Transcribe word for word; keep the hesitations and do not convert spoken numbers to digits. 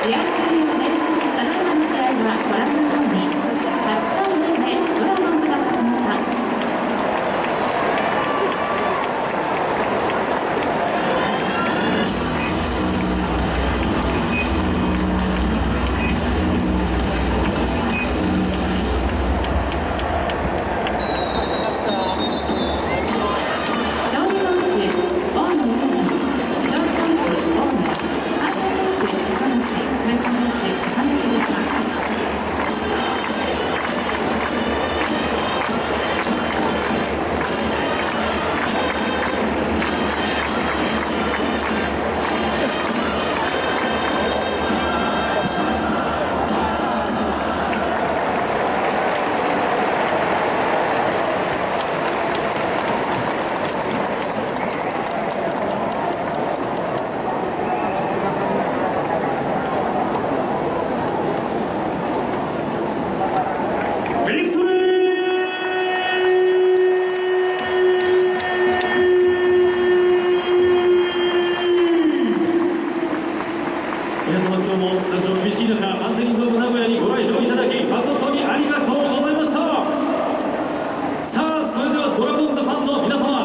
試合終了です。ただいまの試合はご覧のようにはちたいゼロでドラゴンズが勝ちました。 皆様、今日も残暑厳しい中、バンテリンドーム名古屋にご来場いただき誠にありがとうございました。さあ、それではドラゴンズファンの皆様、